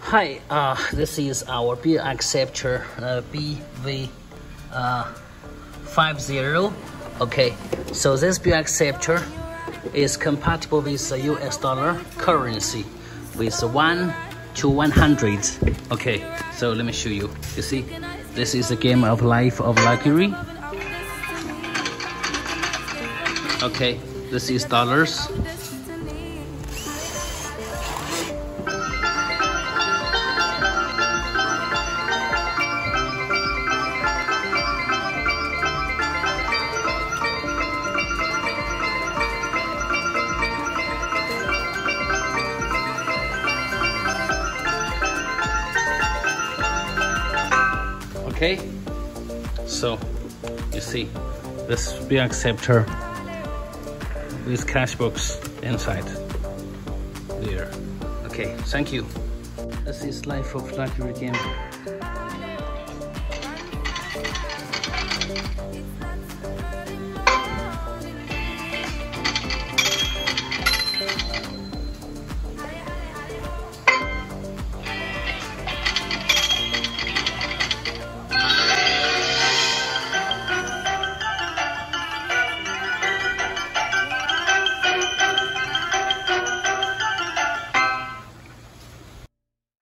Hi, this is our beer Acceptor BV50. Okay, so this beer Acceptor is compatible with the US dollar currency with 1 to 100. Okay, so let me show you. You see, this is a game of life of luxury. Okay, this is dollars. Okay, so you see this beer Acceptor with cash box inside there. Okay, thank you. This is life of luxury game.